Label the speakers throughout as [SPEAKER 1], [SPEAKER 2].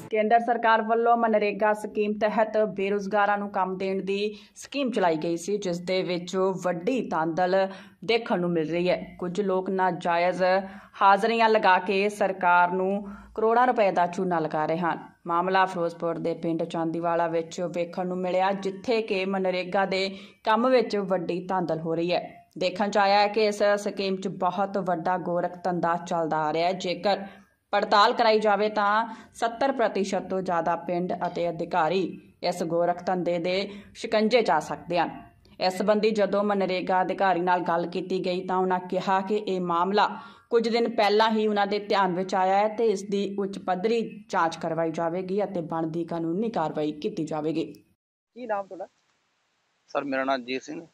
[SPEAKER 1] ਕੇਂਦਰ ਸਰਕਾਰ ਵੱਲੋਂ ਮਨਰੇਗਾ ਸਕੀਮ ਤਹਿਤ ਬੇਰੁਜ਼ਗਾਰਾਂ ਨੂੰ ਕੰਮ ਦੇਣ ਦੀ ਸਕੀਮ ਚਲਾਈ ਗਈ ਸੀ, ਜਿਸ ਦੇ ਵਿੱਚ ਵੱਡੀ ਧਾਂਦਲ ਦੇਖਣ ਨੂੰ ਮਿਲ ਰਹੀ ਹੈ। ਕੁਝ ਲੋਕ ਨਾਜਾਇਜ਼ ਹਾਜ਼ਰੀਆਂ ਲਗਾ ਕੇ ਸਰਕਾਰ ਨੂੰ ਕਰੋੜਾਂ ਰੁਪਏ ਦਾ ਚੂਨਾ ਲਗਾ ਰਹੇ ਹਨ। ਮਾਮਲਾ ਫਿਰੋਜ਼ਪੁਰ ਦੇ ਪਿੰਡ ਚਾਂਦੀਵਾਲਾ ਵਿੱਚ ਵੇਖਣ ਨੂੰ ਮਿਲਿਆ, ਜਿੱਥੇ ਕਿ ਮਨਰੇਗਾ ਦੇ ਕੰਮ ਵਿੱਚ ਵੱਡੀ ਧਾਂਦਲ ਹੋ ਰਹੀ ਹੈ। ਦੇਖਣ 'ਚ ਆਇਆ ਹੈ ਕਿ ਇਸ ਸਕੀਮ 'ਚ ਬਹੁਤ ਵੱਡਾ ਗੋਰਖ ਧੰਦਾ ਚੱਲਦਾ ਆ ਰਿਹਾ ਹੈ। ਜੇਕਰ ਪੜਤਾਲ कराई जाए तो 70% तो ज़्यादा पिंड ਅਤੇ अधिकारी इस गोरख धंधे के शिकंजे जा सकते हैं। इस संबंधी जदों मनरेगा अधिकारी नाल गल की गई तो उन्होंने कहा कि यह मामला कुछ दिन पहला ही उन्होंने ध्यान में आया है तो इसकी उच्च पद्धरी जांच करवाई जाएगी और बनती कानूनी कार्रवाई की जाएगी।
[SPEAKER 2] की नाम थोड़ा?
[SPEAKER 3] सर मेरा नाम जीत सिंह।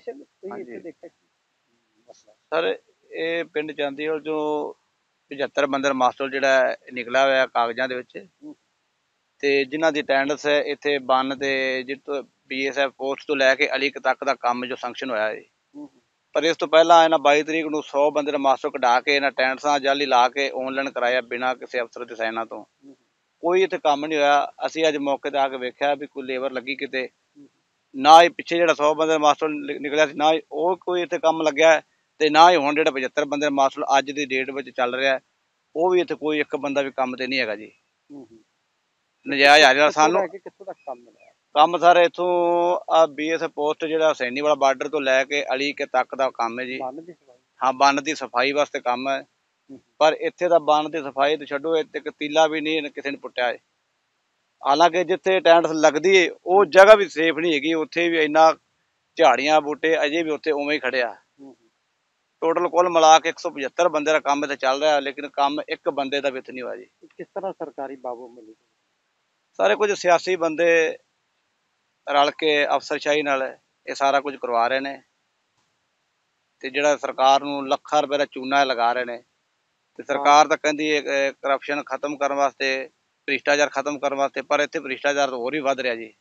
[SPEAKER 3] सर ये पिंड चांदी जो 75 ਬੰਦੇ ਦਾ ਮਾਸਟਰ ਜਿਹੜਾ ਨਿਕਲਿਆ ਹੋਇਆ ਕਾਗਜ਼ਾਂ ਦੇ ਵਿੱਚ ਤੇ ਜਿਨ੍ਹਾਂ ਦੀ ਅਟੈਂਡੈਂਸ ਹੈ ਇੱਥੇ ਬੰਨ ਤੇ ਜਿੱਥੋਂ BSF ਪੋਸਟ ਤੋਂ ਲੈ ਕੇ ਅਲੀਕ ਤੱਕ ਦਾ ਕੰਮ ਜੋ ਸੈਂਕਸ਼ਨ ਹੋਇਆ ਹੈ। ਪਰ ਇਸ ਤੋਂ ਪਹਿਲਾਂ ਇਹਨਾਂ 22 ਤਰੀਕ ਨੂੰ 100 ਬੰਦੇ ਦਾ ਮਾਸਟਰ ਕਢਾ ਕੇ ਇਹਨਾਂ ਅਟੈਂਡੈਂਸਾਂ ਜਾਲੀ ਲਾ ਕੇ ਆਨਲਾਈਨ ਕਰਾਇਆ ਬਿਨਾਂ ਕਿਸੇ ਅਫਸਰ ਦੇ ਸਾਈਨਾਂ ਤੋਂ। ਕੋਈ ਇੱਥੇ ਕੰਮ ਨਹੀਂ ਹੋਇਆ। ਅਸੀਂ ਅੱਜ ਮੌਕੇ ਤੇ ਆ ਕੇ ਵੇਖਿਆ ਵੀ ਕੋਈ ਲੇਬਰ ਲੱਗੀ ਕਿਤੇ ਨਾ ਹੀ ਪਿੱਛੇ ਜਿਹੜਾ 100 ਬੰਦੇ ਦਾ ਮਾਸਟਰ ਨਿਕਲਿਆ ਸੀ ਨਾ ਉਹ ਕੋਈ ਇੱਥੇ ਕੰਮ ਲੱਗਿਆ ਤੇ ਨਾ ਹੀ ਹੁਣ ਜਿਹੜਾ 75 ਬੰਦੇ ਦਾ ਮਾਸਟਰ ਅੱਜ ਦੀ ਡੇਟ ਵਿੱਚ ਚੱਲ ਰਿਹਾ ਉਹ ਵੀ ਇੱਥੇ ਕੋਈ ਇੱਕ ਬੰਦਾ ਵੀ ਕੰਮ ਤੇ ਨਹੀਂ ਹੈਗਾ ਜੀ। ਨਜਾਇਜ਼ ਹਾਜ਼ਰ ਸਾਨੂੰ
[SPEAKER 2] ਕਿੱਥੋਂ ਤੱਕ ਕੰਮ ਮਿਲਿਆ?
[SPEAKER 3] ਕੰਮ ਸਰ ਇੱਥੋਂ ਆ BSF ਪੋਸਟ ਜਿਹੜਾ ਹੁਸੈਨੀ ਵਾਲਾ ਬਾਰਡਰ ਤੋਂ ਲੈ ਕੇ ਅਲੀ ਕੇ ਤੱਕ ਦਾ ਕੰਮ ਹੈ ਜੀ। ਹਾਂ ਬੰਨ ਦੀ ਸਫਾਈ ਵਾਸਤੇ ਕੰਮ ਹੈ। ਪਰ ਇੱਥੇ ਦਾ ਬੰਨ ਦੀ ਸਫਾਈ ਤੇ ਛੱਡੋ ਇੱਥੇ ਇੱਕ ਤੀਲਾ ਵੀ ਨਹੀਂ ਕਿਸੇ ਨੇ ਪੁੱਟਿਆ ਹੈ। ਹਾਲਾਂਕਿ ਜਿੱਥੇ ਅਟੈਂਡੈਂਸ ਲੱਗਦੀ ਹੈ ਉਹ ਜਗ੍ਹਾ ਵੀ ਸੇਫ ਨਹੀਂ ਹੈਗੀ। ਉੱਥੇ ਵੀ ਇੰਨਾ ਝਾੜੀਆਂ ਬੂਟੇ ਅਜੇ ਵੀ ਉੱਥੇ ਉਵੇਂ ਹੀ ਖੜਿਆ। टोटल कुल मिला के 175 बंदे का काम इतना चल रहा है लेकिन काम एक बंदे का भी इतना नहीं हुआ जी।
[SPEAKER 2] किस तरह सरकारी बाबू मिली?
[SPEAKER 3] सारे कुछ सियासी बंदे रल के अफसरशाही नाल ये सारा कुछ करवा रहे हैं ते जिहड़ा सरकार नूं लाखां रुपए का चूना लगा रहे हैं ते सरकार तां कहंदी है करप्शन खत्म करने वास्ते भ्रिष्टाचार खत्म करने वास्ते पर इत्थे भ्रिष्टाचार होर भी वध रहा जी।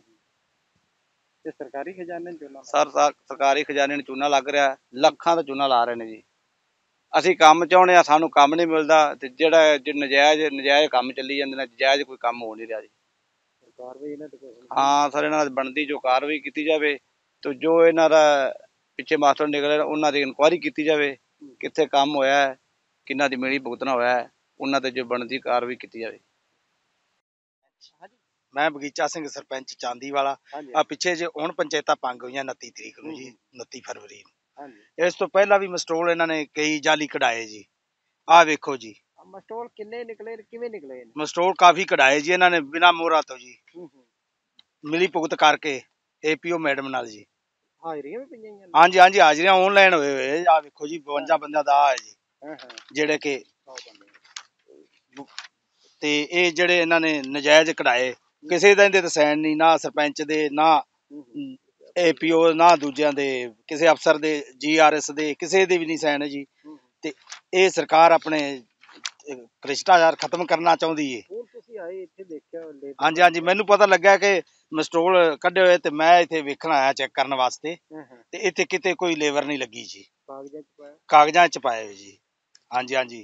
[SPEAKER 2] सरकारी खजाने चूना
[SPEAKER 3] सर सरकारी खजाने चूना लग रहा लाखां का चूना ला रहे हैं जी। असीं काम चाहुंदे आ सानूं काम नहीं मिलता ते जिहड़ा नजायज़ काम चली जांदे ने जायज़ कोई काम हो नहीं रहा जी। हाँ सर इन्हां दी बनदी जो कार्रवाई की जाए तो जो इन्हां दा पिछे मास्टर निकले उन्हां दी इनकुआरी की जाए कित्थे काम होया है किन्हां दी मिली भुगतना होया है उन्हां ते जो बनदी कार्रवाई की जाए।
[SPEAKER 4] मैं बगीचा सिंह सरपंच चांदीवाला आ पिछे जे हुण पंचायतां भंग होईयां 29 तरीक नूं जी 29 फरवरी नूं। इस तो पहला भी मस्टोल इन्हां ने कई जाली कढाए जी। आ वेखो जी
[SPEAKER 2] मस्टोल किन्ने निकले किवें निकले?
[SPEAKER 4] मस्टोल काफी कढाए जी इन्हां ने बिना मोहरा तो जी मिली भुगत करके APO मैडम नाल जी।
[SPEAKER 2] हाजरियां भी पईयां?
[SPEAKER 4] हाँ जी हाँ जी हाजरियां ऑनलाइन होए होए आ वेखो जी 52 बंदा दा है जी जेड़े के ते ये जेड़े इन्हां ने नजायज कढाए किसी का इहदे ते साइन नहीं ना सरपंच दे ना APO ना दूजियां दे किसी अफसर दे GRS दे किसी दे भी नहीं साइन है जी। ते ये सरकार अपने भ्रिष्टाचार खत्म करना चाहुंदी है। हाँ जी हाँ जी मैनू पता लगा कि मस्टोल कढे हुए ते मैं इत्थे वेखण आया चेक करने वास्ते ते इत्थे किते कोई लेबर नहीं लगी जी। कागजां च पाए जी। हाँ जी हाँ जी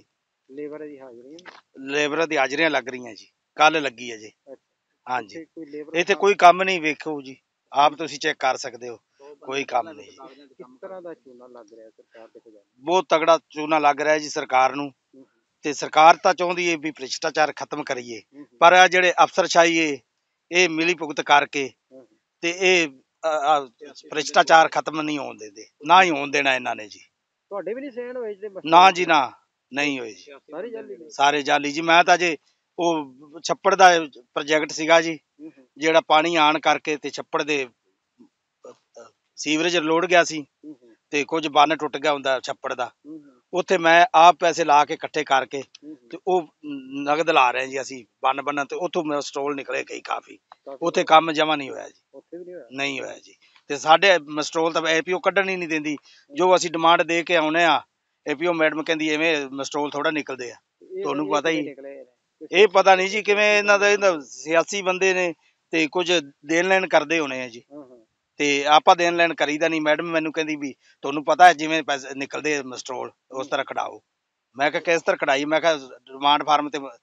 [SPEAKER 4] लेबर दी हाजरियां लग रही जी कल लगी है जी। हाँ जी इत्थे कोई काम नहीं वेखो जी आप तुसीं चेक कर सकते हो कोई काम नहीं।
[SPEAKER 2] किस तरह दा चूना लग रहा है सरकार दे खजाने?
[SPEAKER 4] बहुत तगड़ा चूना लग रहा है जी सरकार नूं ते सरकार तां चाहुंदी है भी भ्रिष्टाचार खत्म करिए पर आ जिहड़े अफसरशाही है ये मिली भुगत करके ते ये भ्रिष्टाचार खत्म नहीं होण देंदे ना ही होण देना इन्हां ने जी।
[SPEAKER 2] तुहाडे भी नहीं सहन होए जिहड़े
[SPEAKER 4] ना जी ना नहीं होए जी सारे जाली जी। मैं तां जे ਉਹ ਛੱਪੜ ਦਾ ਪ੍ਰੋਜੈਕਟ ਸੀਗਾ ਜੀ ਜਿਹੜਾ ਪਾਣੀ ਆਣ ਕਰਕੇ ਤੇ ਛੱਪੜ ਦੇ ਸੀਵਰੇਜ ਲੋੜ ਗਿਆ ਸੀ ਤੇ ਕੁਝ ਬੰਨ ਟੁੱਟ ਗਿਆ ਹੁੰਦਾ ਛੱਪੜ ਦਾ ਉੱਥੇ ਮੈਂ ਆਪ ਪੈਸੇ ਲਾ ਕੇ ਇਕੱਠੇ ਕਰਕੇ ਤੇ ਉਹ ਨਗਦ ਲਾ ਰਹੇ ਜੀ ਅਸੀਂ ਬੰਨ ਬੰਨਣ ਤੇ ਉੱਥੋਂ ਮਸਟੋਲ ਨਿਕਲੇ ਕਈ ਕਾਫੀ ਉੱਥੇ ਕੰਮ ਜਮਾ ਨਹੀਂ ਹੋਇਆ ਜੀ ਨਹੀਂ ਹੋਇਆ ਜੀ। ਤੇ ਸਾਡੇ ਮਸਟੋਲ ਤਾਂ APO ਕੱਢਣ ਹੀ ਨਹੀਂ ਦਿੰਦੀ ਜੋ ਅਸੀਂ ਡਿਮਾਂਡ ਦੇ ਕੇ ਆਉਨੇ ਆ APO ਮੈਡਮ ਕਹਿੰਦੀ ਐਵੇਂ ਮਸਟੋਲ ਥੋੜਾ ਨਿਕਲਦੇ ਆ ਤੁਹਾਨੂੰ ਪਤਾ ਹੀ ਇਹ ਪਤਾ ਨਹੀਂ ਜੀ ਕਿਵੇਂ ਇਹਨਾਂ ਦਾ ਸਿਆਸੀ ਬੰਦੇ ਨੇ ਤੇ ਕੁਝ ਦੇਣ ਲੈਣ ਕਰਦੇ ਹੋਣੇ ਆ ਜੀ ਤੇ ਆਪਾਂ ਦੇਣ ਲੈਣ ਕਰੀਦਾ ਨਹੀਂ। ਮੈਡਮ ਮੈਨੂੰ ਕਹਿੰਦੀ ਵੀ ਤੁਹਾਨੂੰ ਪਤਾ ਹੈ ਜਿਵੇਂ ਪੈਸੇ ਨਿਕਲਦੇ ਮਸਟਰੋਲ ਉਸ ਤਰ੍ਹਾਂ ਕਢਾਓ। ਮੈਂ ਕਿਹਾ ਕਿਸ ਤਰ੍ਹਾਂ ਕਢਾਈ? ਮੈਂ ਕਿਹਾ ਡਿਮਾਂਡ ਫਾਰਮ ਤੇ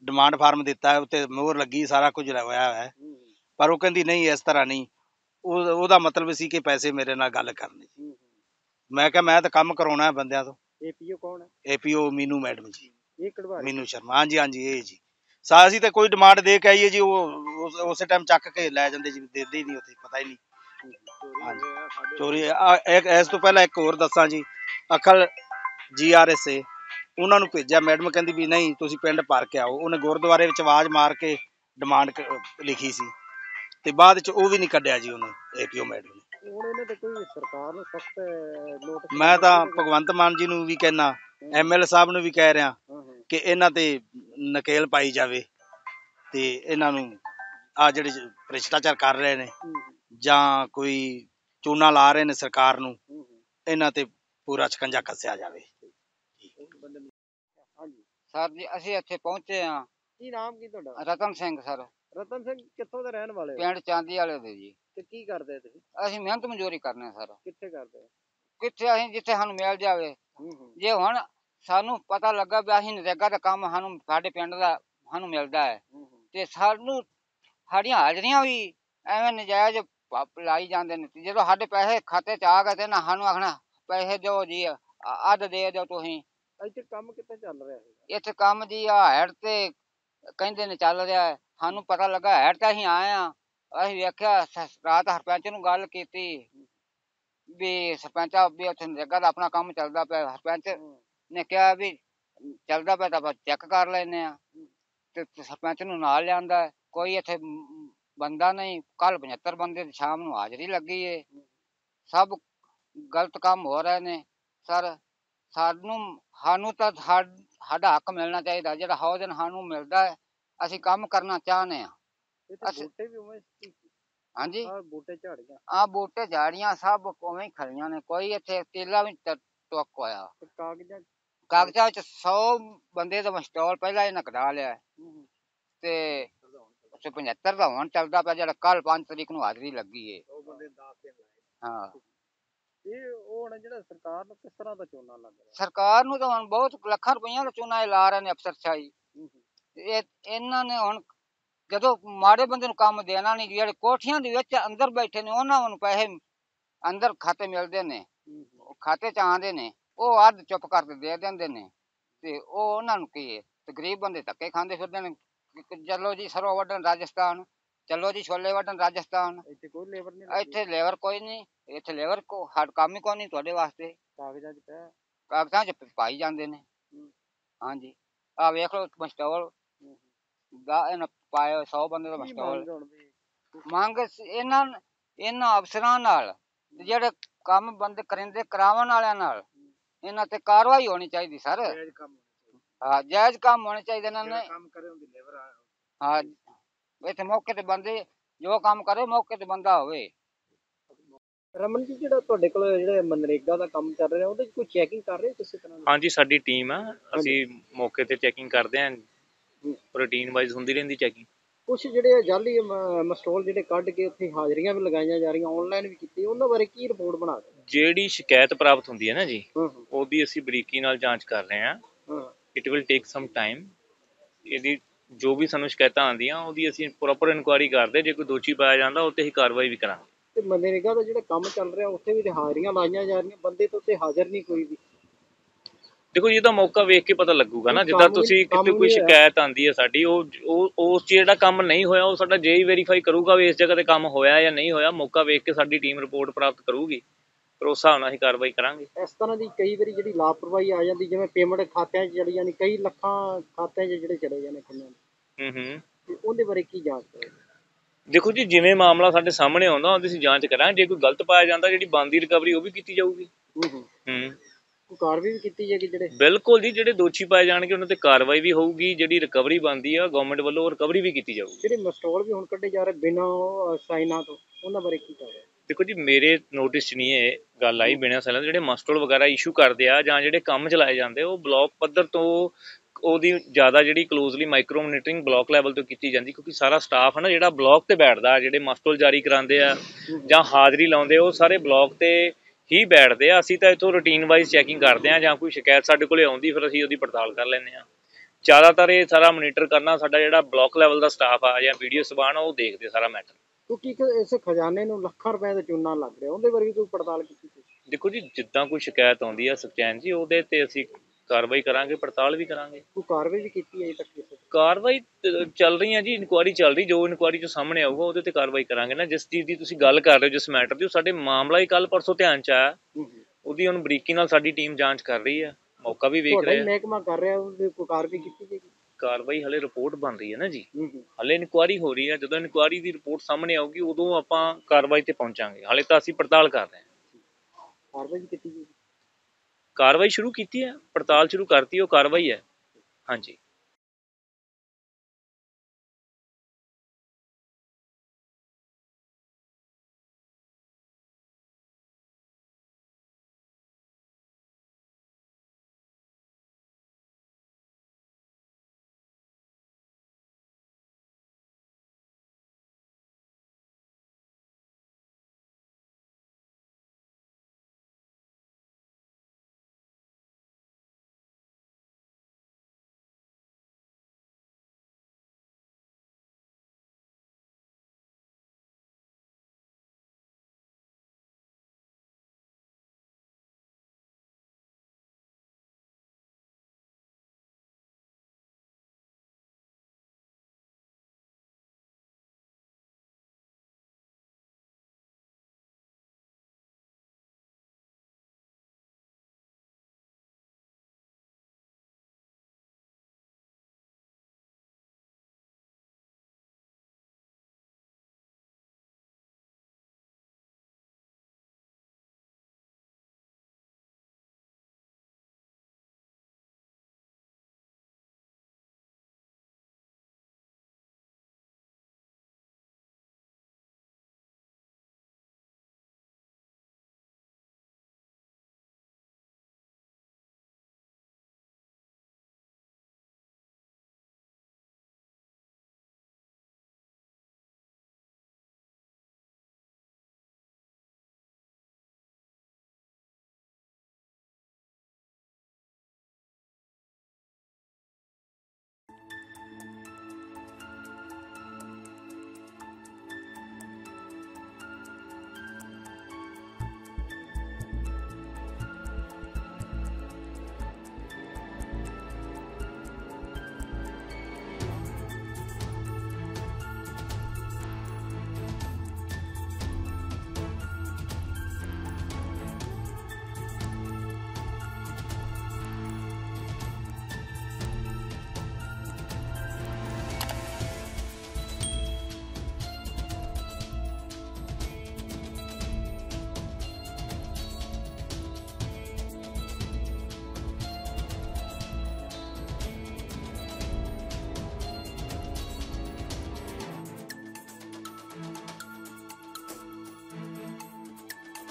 [SPEAKER 4] ਡਿਮਾਂਡ ਫਾਰਮ ਦਿੱਤਾ ਹੈ, ਉੱਤੇ ਮੋਹਰ ਲੱਗੀ, ਸਾਰਾ ਕੁਝ ਹੋਇਆ ਹੈ, ਪਰ ਉਹ ਕਹਿੰਦੀ ਨਹੀਂ ਇਸ ਤਰ੍ਹਾਂ ਨਹੀਂ। ਉਹਦਾ ਮਤਲਬ ਸੀ ਕਿ ਪੈਸੇ ਮੇਰੇ ਨਾਲ ਗੱਲ ਕਰਨੀ। ਮੈਂ ਕਿਹਾ ਮੈਂ ਤਾਂ ਕੰਮ ਕਰਾਉਣਾ ਹੈ ਬੰਦਿਆਂ ਤੋਂ।
[SPEAKER 2] ਏਪੀਓ ਕੌਣ ਹੈ?
[SPEAKER 4] ਏਪੀਓ ਮੀਨੂ ਮੈਡਮ ਜੀ,
[SPEAKER 2] ਇਹ ਕਢਵਾਰੀ?
[SPEAKER 4] ਮੀਨੂ ਸ਼ਰਮਾ, ਹਾਂਜੀ ਹਾਂਜੀ ਇਹ ਜੀ। ਅਸੀਂ ਤਾਂ ਕੋਈ ਡਿਮਾਂਡ ਦੇ ਕੇ ਆਈਏ ਜੀ, ਉਹ ਉਸੇ ਟਾਈਮ ਚੱਕ ਕੇ ਲੈ ਜਾਂਦੇ ਜੀ, ਦਿੰਦੇ ਹੀ ਨਹੀਂ, ਉੱਥੇ ਪਤਾ ਹੀ ਨਹੀਂ। ਹਾਂਜੀ ਚੋਰੀ। ਇਸ ਤੋਂ ਪਹਿਲਾਂ ਇੱਕ ਹੋਰ ਦੱਸਾਂ ਜੀ, ਅਕਲ GRSA ਉਹਨਾਂ ਨੂੰ ਭੇਜਿਆ, ਮੈਡਮ ਕਹਿੰਦੀ ਵੀ ਨਹੀਂ ਤੁਸੀਂ ਪਿੰਡ ਭਰ ਕੇ ਆਓ। ਉਹਨੇ ਗੁਰਦੁਆਰੇ ਵਿੱਚ ਆਵਾਜ਼ ਮਾਰ ਕੇ ਡਿਮਾਂਡ ਲਿਖੀ ਸੀ, ਤੇ ਬਾਅਦ ਚ ਉਹ ਵੀ ਨਹੀਂ ਕੱਢਿਆ ਜੀ ਉਹਨੇ, ਏਪੀਓ ਮੈਡਮ ਨੇ।
[SPEAKER 2] ਹੁਣ ਇਹਨਾਂ ਤੇ ਕੋਈ ਸਰਕਾਰ ਨੂੰ ਸਖਤ ਨੋਟਿਸ?
[SPEAKER 4] ਮੈਂ ਤਾਂ ਭਗਵੰਤ ਮਾਨ ਜੀ ਨੂੰ ਵੀ ਕਹਿਣਾ, ML ਸਾਹਿਬ ਨੂੰ ਵੀ ਕਹਿ ਰਿਹਾ ਕਿ ਇਹਨਾਂ ਤੇ ਨਕੇਲ ਪਾਈ ਜਾਵੇ, ਤੇ ਇਹਨਾਂ ਨੂੰ ਆ ਜਿਹੜੇ ਭ੍ਰਿਸ਼ਟਾਚਾਰ ਕਰ ਰਹੇ ਨੇ ਜਾਂ ਕੋਈ ਚੂਨਾ ਲਾ ਰਹੇ ਨੇ ਸਰਕਾਰ ਨੂੰ, ਇਹਨਾਂ ਤੇ ਪੂਰਾ ਸ਼ਿਕੰਜਾ ਕੱਸਿਆ ਜਾਵੇ।
[SPEAKER 5] ਸਰ ਜੀ ਅਸੀਂ ਇੱਥੇ ਪਹੁੰਚੇ ਹਾਂ।
[SPEAKER 2] ਕੀ ਨਾਮ ਕੀ ਤੁਹਾਡਾ?
[SPEAKER 5] ਰਤਨ ਸਿੰਘ ਸਰ,
[SPEAKER 2] ਰਤਨ ਸਿੰਘ ਕਿੱਥੋਂ ਦੇ ਰਹਿਣ ਵਾਲੇ ਹੋ?
[SPEAKER 5] ਪਿੰਡ ਚਾਂਦੀ ਵਾਲੇ ਦੇ ਜੀ।
[SPEAKER 2] ਤੇ ਕੀ ਕਰਦੇ ਤੁਸੀਂ?
[SPEAKER 5] ਅਸੀਂ ਮਿਹਨਤ ਮਜ਼ਦੂਰੀ ਕਰਨੇ ਸਰ।
[SPEAKER 2] ਕਿੱਥੇ ਕਰਦੇ ਹੋ?
[SPEAKER 5] ਕਿੱਥੇ ਅਸੀਂ ਜਿੱਥੇ ਸਾਨੂੰ ਮਿਲ ਜਾਵੇ। ਜੇ ਹੁਣ ਸਾਨੂੰ ਪਤਾ ਲੱਗਾ ਵੀ ਅਸੀਂ ਨਰੇਗਾ ਦਾ ਕੰਮ ਸਾਨੂੰ ਸਾਡੇ ਪਿੰਡ ਦਾ ਸਾਨੂੰ ਮਿਲਦਾ ਹੈ, ਤੇ ਸਾਨੂੰ ਸਾਡੀਆਂ ਹਾਜ਼ਰੀਆਂ ਵੀ ਐਵੇਂ ਨਜਾਇਜ਼ ਲਾਈ ਜਾਂਦੇ ਨੇ। ਜਦੋਂ ਸਾਡੇ ਪੈਸੇ ਖਾਤੇ 'ਚ ਆ ਗਏ ਤੇ ਨਾ ਸਾਨੂੰ ਆਖਣਾ ਪੈਸੇ ਦਿਓ ਜੀ, ਅੱਧ ਦੇ ਦਿਓ ਤੁਸੀਂ।
[SPEAKER 2] ਇੱਥੇ ਕੰਮ ਕਿੱਥੇ ਚੱਲ ਰਿਹਾ ਹੈ?
[SPEAKER 5] ਇੱਥੇ ਕੰਮ ਜੀ ਆ ਹੈਡ ਤੇ ਕਹਿੰਦੇ ਨੇ ਚੱਲ ਰਿਹਾ ਹੈ। ਸਾਨੂੰ ਪਤਾ ਲੱਗਾ ਹੈਡ ਤੇ ਅਸੀਂ ਆਏ ਹਾਂ। ਅਸੀਂ ਵੇਖਿਆ ਰਾਤ ਸਰਪੰਚ ਨੂੰ ਗੱਲ ਕੀਤੀ ਵੀ ਸਰਪੰਚ ਵੀ ਉੱਥੇ ਨਰੇਗਾ ਦਾ ਆਪਣਾ ਕੰਮ ਚੱਲਦਾ ਪਿਆ। ਸਰਪੰਚ ਨੇ ਕਿਹਾ ਵੀ ਚੱਲਦਾ ਪਿਆ ਤਾਂ ਆਪਾਂ ਚੈੱਕ ਕਰ ਲੈਂਦੇ ਹਾਂ, ਤੇ ਸਰਪੰਚ ਨੂੰ ਨਾਲ ਲਿਆਂਦਾ। ਕੋਈ ਇੱਥੇ ਬੰਦਾ ਨਹੀਂ। ਕੱਲ 75 ਬੰਦੇ ਸ਼ਾਮ ਨੂੰ ਹਾਜ਼ਰੀ ਲੱਗੀ ਏ। ਸਭ ਗਲਤ ਕੰਮ ਹੋ ਰਹੇ ਨੇ ਸਰ। ਸਾਨੂੰ ਤਾਂ ਸਾਡਾ ਹੱਕ ਮਿਲਣਾ ਚਾਹੀਦਾ, ਜਿਹੜਾ ਹੌਜਨ ਸਾਨੂੰ ਮਿਲਦਾ ਹੈ। ਅਸੀਂ ਕੰਮ ਕਰਨਾ ਚਾਹੁੰਦੇ ਹਾਂ।
[SPEAKER 2] ਬੂਟੇ ਵੀ ਉਵੇਂ?
[SPEAKER 5] ਹਾਂਜੀ,
[SPEAKER 2] ਬੂਟੇ ਝਾੜੀਆਂ?
[SPEAKER 5] ਆਹ ਬੂਟੇ ਝਾੜੀਆਂ ਸਭ ਉਵੇਂ ਹੀ ਖੜੀਆਂ ਨੇ। ਕੋਈ ਇੱਥੇ ਤੇਲਾ ਵੀ ਟੁੱਕ ਹੋਇਆ। ਕਾਗਜ਼ਾਂ ਵਿੱਚ 100 ਬੰਦੇ ਦਾ ਮਸਟੋਲ ਪਹਿਲਾਂ ਇਹਨਾਂ ਕਢਾ ਲਿਆ, ਤੇ 75 ਦਾ ਹੁਣ ਚੱਲਦਾ ਪਿਆ, ਜਿਹੜਾ ਕੱਲ 5 ਤਰੀਕ ਨੂੰ ਹਾਜ਼ਰੀ ਲੱਗੀ ਏ। ਹਾਂ,
[SPEAKER 2] ਇਹ ਹੁਣ ਜਿਹੜਾ ਸਰਕਾਰ ਨੂੰ ਕਿਸ ਤਰ੍ਹਾਂ ਦਾ ਚੂਨਾ ਲੱਗ ਰਿਹਾ?
[SPEAKER 5] ਸਰਕਾਰ ਨੂੰ ਤਾਂ ਹੁਣ ਬਹੁਤ ਲੱਖਾਂ ਰੁਪਈਆ ਦਾ ਚੂਨਾ ਲਾ ਰਹੇ ਨੇ ਅਫਸਰਸ਼ਾਹੀ। ਇਹਨਾਂ ਨੇ ਹੁਣ ਜਦੋਂ ਮਾੜੇ ਬੰਦੇ ਨੂੰ ਕੰਮ ਦੇਣਾ ਨਹੀਂ, ਜਿਹੜੇ ਕੋਠੀਆਂ ਦੇ ਵਿੱਚ ਅੰਦਰ ਬੈਠੇ ਨੇ ਉਹਨਾਂ ਨੂੰ ਪੈਸੇ ਅੰਦਰ ਖਾਤੇ ਮਿਲਦੇ ਨੇ, ਖਾਤੇ 'ਚ ਆਉਂਦੇ ਨੇ, ਉਹ ਅੱਧ ਚੁੱਪ ਕਰਕੇ ਦੇ ਦਿੰਦੇ ਨੇ, ਤੇ ਉਹ ਉਹਨਾਂ ਨੂੰ ਕੀ ਹੈ। ਤੇ ਗਰੀਬ ਬੰਦੇ ਧੱਕੇ ਖਾਂਦੇ ਫਿਰਦੇ ਨੇ। ਚਲੋ ਜੀ ਸਰੋਂ ਵੱਢਣ ਰਾਜਸਥਾਨ, ਚਲੋ ਜੀ ਛੋਲੇ ਵੱਢਣ ਰਾਜਸਥਾਨ।
[SPEAKER 2] ਇੱਥੇ ਕੋਈ ਲੇਬਰ ਨਹੀਂ?
[SPEAKER 5] ਇੱਥੇ ਲੇਬਰ ਕੋਈ ਨਹੀਂ। ਇੱਥੇ ਲੇਬਰ ਹੱਡ ਕੰਮ ਹੀ ਕੋਈ ਨਹੀਂ ਤੁਹਾਡੇ ਵਾਸਤੇ। ਕਾਗਜ਼ਾਂ 'ਚ ਪਾਈ ਜਾਂਦੇ ਨੇ। ਹਾਂਜੀ, ਆਹ ਵੇਖ ਲਓ ਮਸਟੋਲ ਇਹਨਾਂ ਪਾਏ 100 ਬੰਦੇ ਦਾ ਮਸਟੋਲ। ਮੰਗ ਇਹਨਾਂ ਅਫਸਰਾਂ ਨਾਲ, ਜਿਹੜੇ ਕੰਮ ਬੰਦੇ ਕਰਿੰਦੇ ਕਰਾਉਣ ਵਾਲਿਆਂ ਨਾਲ, ਇਹਨਾਂ ਤੇ ਕਾਰਵਾਈ ਹੋਣੀ ਚਾਹੀਦੀ ਸਰ। ਹਾਂ, ਜਾਇਜ਼ ਕੰਮ ਹੋਣੇ ਚਾਹੀਦੇ ਇਹਨਾਂ ਨੇ। ਹਾਂ, ਇੱਥੇ ਮੌਕੇ ਤੇ ਬੰਦੇ ਜੋ ਕੰਮ ਕਰੇ ਮੌਕੇ ਤੇ ਬੰਦਾ ਹੋਵੇ।
[SPEAKER 2] ਰਮਨ ਜੀ, ਜਿਹੜਾ ਤੁਹਾਡੇ ਕੋਲ ਜਿਹੜਾ ਮਨਰੇਗਾ ਦਾ ਕੰਮ ਚੱਲ ਰਿਹਾ, ਉਹਦੇ 'ਚ ਕੋਈ ਚੈਕਿੰਗ ਕਰ ਰਹੇ ਕਿਸੇ ਤਰ੍ਹਾਂ ਦੀ?
[SPEAKER 6] ਹਾਂਜੀ, ਸਾਡੀ ਟੀਮ ਆ, ਅਸੀਂ ਮੌਕੇ ਤੇ ਚੈਕਿੰਗ ਕਰਦੇ ਹਾਂ। ਰੂਟੀਨ ਵਾਈਜ਼ ਹੁੰਦੀ ਰਹਿੰਦੀ ਚੈਕਿੰਗ।
[SPEAKER 2] ਕੁਛ ਜਿਹੜੇ ਜਾਲੀ ਮਸਟੋਲ ਜਿਹੜੇ ਕੱਢ ਕੇ ਉੱਥੇ ਹਾਜ਼ਰੀਆਂ ਵੀ ਲਗਾਈਆਂ ਜਾ ਰਹੀਆਂ, ਆਨਲਾਈਨ ਵੀ ਕੀਤੀ, ਉਹਨਾਂ ਬਾਰੇ ਕੀ ਰਿਪੋਰਟ ਬਣਾ ਰਹੇ?
[SPEAKER 6] ਜਿਹੜੀ ਸ਼ਿਕਾਇਤ ਪ੍ਰਾਪਤ ਹੁੰਦੀ ਹੈ ਨਾ ਜੀ, ਉਹਦੀ ਅਸੀਂ ਬਰੀਕੀ ਨਾਲ ਜਾਂਚ ਕਰ ਰਹੇ ਹਾਂ। It will take some time. ਇਹਦੀ ਜੋ ਵੀ ਸਾਨੂੰ ਸ਼ਿਕਾਇਤਾਂ ਆਉਂਦੀਆਂ ਉਹਦੀ ਅਸੀਂ ਪ੍ਰੋਪਰ ਇਨਕੁਆਇਰੀ ਕਰਦੇ। ਜੇ ਕੋਈ ਦੋਸ਼ੀ ਪਾਇਆ ਜਾਂਦਾ ਉਹ 'ਤੇ ਹੀ ਕਾਰਵਾਈ ਵੀ ਕਰਾਂਗੇ।
[SPEAKER 2] ਤੇ ਮਨਰੇਗਾ ਦਾ ਜਿਹੜਾ ਕੰਮ ਚੱਲ ਰਿਹਾ ਉੱਥੇ ਵੀ ਹਾਜ਼ਰੀਆਂ ਲਾਈਆਂ ਜਾ ਰਹੀਆਂ, ਬੰਦੇ ਤਾਂ ਉੱਥੇ ਹਾਜ਼ਰ ਨਹੀਂ ਕੋਈ ਵੀ।
[SPEAKER 6] ਦੇਖੋ ਜੀ, ਇਹਦਾ ਮੌਕਾ ਵੇਖ ਕੇ ਪਤਾ ਲੱਗੂਗਾ ਨਾ। ਜਿੱਦਾਂ ਤੁਸੀਂ ਕਿਤੇ ਕੋਈ ਸ਼ਿਕਾਇਤ ਆਉਂਦੀ ਹੈ ਸਾਡੀ, ਉਹ ਉਸ 'ਚ ਜਿਹੜਾ ਕੰਮ ਨਹੀਂ ਹੋਇਆ ਉਹ ਸਾਡਾ JE ਵੈਰੀਫਾਈ ਕਰੂਗਾ ਵੀ ਇਸ ਜਗ੍ਹਾ ਤੇ ਕੰਮ ਹੋਇਆ ਜਾਂ ਨਹੀਂ ਹੋਇਆ। ਮੌਕਾ ਵੇਖ ਕੇ ਸਾਡੀ ਟੀਮ ਰਿਪੋਰਟ ਪ੍ਰਾਪਤ ਕਰੂਗੀ, ਫਿਰ ਉਸ ਹਿਸਾਬ ਨਾਲ ਅਸੀਂ ਕਾਰਵਾਈ ਕਰਾਂਗੇ।
[SPEAKER 2] ਇਸ ਤਰ੍ਹਾਂ ਦੀ ਕਈ ਵਾਰੀ ਜਿਹੜੀ ਲਾਪਰਵਾਹੀ ਆ ਜਾਂਦੀ, ਜਿਵੇਂ ਪੇਮੈਂਟ ਖਾਤਿਆਂ 'ਚ ਚਲੀ ਜਾਂਦੀ, ਕਈ ਲੱਖਾਂ ਖਾਤਿਆਂ 'ਚ ਜਿਹੜੇ ਚਲੇ ਜਾਂਦੇ ਕਿੰਨੇ, ਤੇ ਉਹਦੇ ਬਾਰੇ ਕੀ ਜਾਂਚ ਕਰੋ?
[SPEAKER 6] ਦੇਖੋ ਜੀ, ਜਿਵੇਂ ਮਾਮਲਾ ਸਾਡੇ ਸਾਹਮਣੇ ਆਉਂਦਾ ਉਹਦੀ ਅਸੀਂ ਜਾਂਚ ਕਰਾਂਗੇ। ਜੇ ਕੋਈ ਗਲਤ ਪਾਇਆ ਜਾਂਦਾ, ਜਿਹੜੀ ਬਣਦੀ ਰਿਕਵਰੀ ਉਹ ਵੀ ਕੀਤੀ ਜਾਊਗੀ।
[SPEAKER 2] ਕੋਈ ਕਾਰਵਾਈ ਵੀ ਕੀਤੀ ਜਾਏਗੀ? ਜਿਹੜੇ
[SPEAKER 6] ਬਿਲਕੁਲ ਜੀ, ਜਿਹੜੇ ਦੋਸ਼ੀ ਪਾਏ ਜਾਣਗੇ ਉਹਨਾਂ ਤੇ ਕਾਰਵਾਈ ਵੀ ਹੋਊਗੀ। ਜਿਹੜੀ ਰਿਕਵਰੀ ਬਣਦੀ ਆ ਗਵਰਨਮੈਂਟ ਵੱਲੋਂ, ਰਿਕਵਰੀ ਵੀ ਕੀਤੀ ਜਾਊਗੀ।
[SPEAKER 2] ਜਿਹੜੇ ਮਸਟੋਲ ਵੀ ਹੁਣ ਕੱਢੇ ਜਾ ਰਹੇ ਬਿਨਾਂ ਸਾਈਨਾਂ ਤੋਂ, ਉਹਨਾਂ ਬਾਰੇ ਕੀ ਕਰ ਰਹੇ?
[SPEAKER 6] ਦੇਖੋ ਜੀ, ਮੇਰੇ ਨੋਟਿਸ 'ਚ ਨਹੀਂ ਇਹ ਗੱਲ ਆਈ ਬਿਨਾਂ ਸਾਈਨਾਂ ਤੋਂ। ਜਿਹੜੇ ਮਸਟੋਲ ਵਗੈਰਾ ਇਸ਼ੂ ਕਰਦੇ ਆ ਜਾਂ ਜਿਹੜੇ ਕੰਮ ਚਲਾਏ ਜਾਂਦੇ, ਉਹ ਬਲਾਕ ਪੱਧਰ ਤੋਂ ਉਹਦੀ ਜ਼ਿਆਦਾ ਜਿਹੜੀ closely micro monitoring block level ਤੋਂ ਕੀਤੀ ਜਾਂਦੀ, ਕਿਉਂਕਿ ਸਾਰਾ ਸਟਾਫ ਹੈ ਨਾ ਜਿਹੜਾ ਬਲਾਕ ਤੇ ਬੈਠਦਾ। ਜਿਹੜੇ ਮਸਟੋਲ ਜਾਰੀ ਕਰਾਉਂਦੇ ਆ ਜਾਂ ਹਾਜ਼ਰੀ ਲਾਉਂਦੇ, ਉਹ ਸਾਰੇ ਬਲਾਕ ਤੇ ਹੀ ਬੈਠਦੇ ਆ। ਅਸੀਂ ਤਾਂ ਇੱਥੋਂ ਰੂਟੀਨ ਵਾਈਜ਼ ਚੈਕਿੰਗ ਕਰਦੇ ਹਾਂ, ਜਾਂ ਕੋਈ ਸ਼ਿਕਾਇਤ ਸਾਡੇ ਕੋਲ ਆਉਂਦੀ ਫਿਰ ਅਸੀਂ ਉਹਦੀ ਪੜਤਾਲ ਕਰ ਲੈਂਦੇ ਹਾਂ। ਜ਼ਿਆਦਾਤਰ ਇਹ ਸਾਰਾ ਮੋਨੀਟਰ ਕਰਨਾ ਸਾਡਾ ਜਿਹੜਾ ਬਲਾਕ ਲੈਵਲ ਦਾ ਸਟਾਫ ਆ ਜਾਂ ਵੀਡੀਓ ਸਬਾਨ ਆ ਉਹ ਦੇਖਦੇ ਸਾਰਾ ਮੈਟਰ।
[SPEAKER 2] ਕਿਉਂਕਿ ਇਸ ਖਜ਼ਾਨੇ ਨੂੰ ਲੱਖਾਂ ਰੁਪਏ ਦਾ ਚੂਨਾ ਲੱਗ ਰਿਹਾ, ਉਹਦੇ ਬਾਰੇ ਵੀ ਕੋਈ ਪੜਤਾਲ ਕੀਤੀ ਤੁਸੀਂ?
[SPEAKER 6] ਦੇਖੋ ਜੀ, ਜਿੱਦਾਂ ਕੋਈ ਸ਼ਿਕਾਇਤ ਆਉਂਦੀ ਆ ਸੁਖਚੈਨ ਜੀ, ਉਹਦੇ ਤੇ ਅਸੀਂ ਕਾਰਵਾਈ ਕਰਾਂਗੇ, ਪੜਤਾਲ ਵੀ ਕਰਾਂਗੇ।
[SPEAKER 2] ਕੋਈ ਕਾਰਵਾਈ ਵੀ ਕੀਤੀ ਹੈ ਅਜੇ ਤੱਕ ਕਿਸੇ ਤੇ?
[SPEAKER 6] ਕਾਰਵਾਈ ਚੱਲ ਰਹੀ ਹੈ ਜੀ, ਇਨਕੁਆਇਰੀ ਚੱਲ ਰਹੀ, ਜੋ ਇਨਕੁਆਇਰੀ ਚ ਸਾਹਮਣੇ ਆਊਗਾ ਉਹਦੇ ਤੇ ਕਾਰਵਾਈ ਕਰਾਂਗੇ ਨਾ। ਜਿਸ ਚੀਜ਼ ਦੀ ਤੁਸੀਂ ਗੱਲ ਕਰ ਰਹੇ ਹੋ, ਜਿਸ ਮੈਟਰ ਦੀ, ਉਹ ਸਾਡੇ ਮਾਮਲਾ ਹੀ ਕੱਲ ਪਰਸੋਂ ਧਿਆਨ ਚ ਆਇਆ, ਉਹਦੀ ਹੁਣ ਬਰੀਕੀ ਨਾਲ ਸਾਡੀ ਟੀਮ ਜਾਂਚ ਕਰ ਰਹੀ ਹੈ, ਮੌਕਾ ਵੀ ਵੇਖ ਰਹੇ ਆ।
[SPEAKER 2] ਮਹਿਕਮਾ ਕਰ ਰਿਹਾ, ਉਹਦੇ ਕੋਈ ਕਾਰਵਾਈ ਕੀਤੀ ਜਾਏਗੀ?
[SPEAKER 6] ਕਾਰਵਾਈ ਹਲੇ ਰਿਪੋਰਟ ਬਣ ਰਹੀ ਹੈ ਨਾ ਜੀ, ਹਲੇ ਇਨਕੁਆਇਰੀ ਹੋ ਰਹੀ ਹੈ। ਜਦੋਂ ਇਨਕੁਆਇਰੀ ਦੀ ਰਿਪੋਰਟ ਸਾਹਮਣੇ ਆਊਗੀ ਉਦੋਂ ਆਪਾਂ ਕਾਰਵਾਈ ਤੇ ਪਹੁੰਚਾਂਗੇ। ਹਲੇ ਤਾਂ ਅਸੀਂ ਪੜਤਾਲ ਕਰ ਰਹੇ ਹਾਂ।
[SPEAKER 2] ਕਾਰਵਾਈ ਕੀਤੀ ਜਾਏਗੀ?
[SPEAKER 6] ਕਾਰਵਾਈ ਸ਼ੁਰੂ ਕੀਤੀ ਹੈ, ਪੜਤਾਲ ਸ਼ੁਰੂ ਕਰਤੀ, ਉਹ ਕਾਰਵਾਈ ਹੈ। ਹਾਂਜੀ।